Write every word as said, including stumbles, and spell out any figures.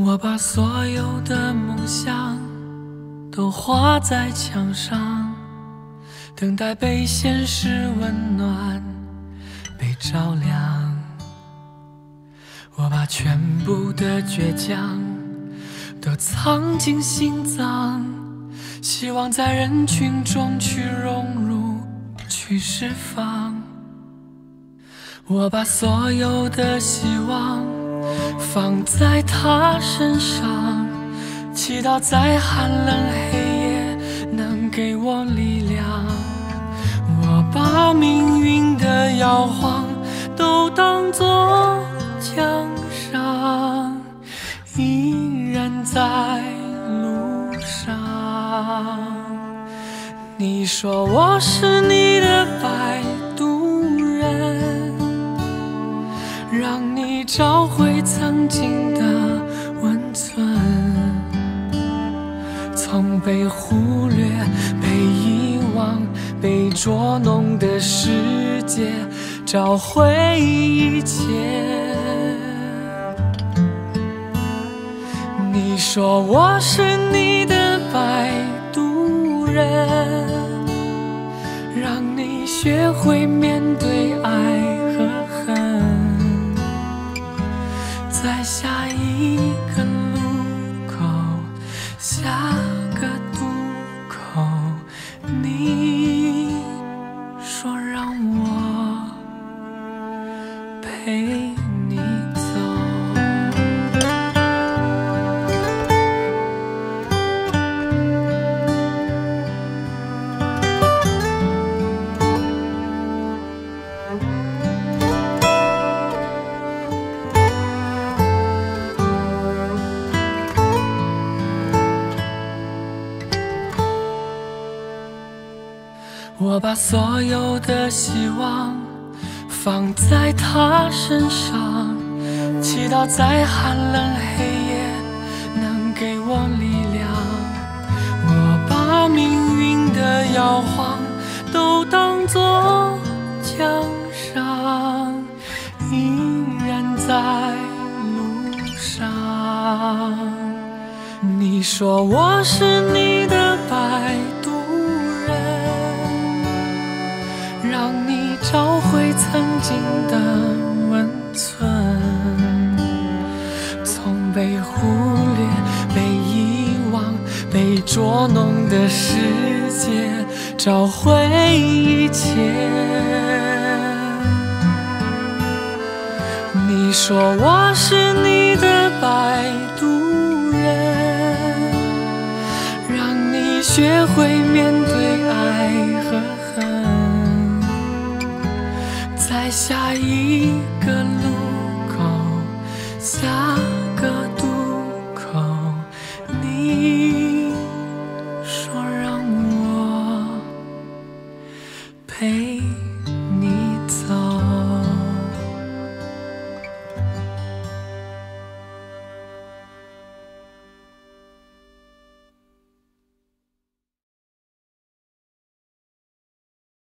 我把所有的梦想都画在墙上，等待被现实温暖，被照亮。我把全部的倔强都藏进心脏，希望在人群中去融入，去释放。我把所有的希望放在他身上，祈祷在寒冷黑夜能给我力量。我把命运的摇晃都当作奖赏，依然在路上。你说我是你的摆渡人，让你找回曾经的温存，从被忽略、被遗忘、被捉弄的世界找回一切。你说我是你的摆渡人，让你学会面对爱和恨，在下一个路口，下个渡口，你说让我陪你走。我把所有的希望放在他身上，祈祷在寒冷黑夜能给我力量。我把命运的摇晃都当作奖赏，依然在路上。你说我是你的摆渡人，让你找回曾经的温存，从被忽略、被遗忘、被捉弄的世界找回一切。你说我是你的摆渡人，让你学会面对爱和恨，在下一个路口，下个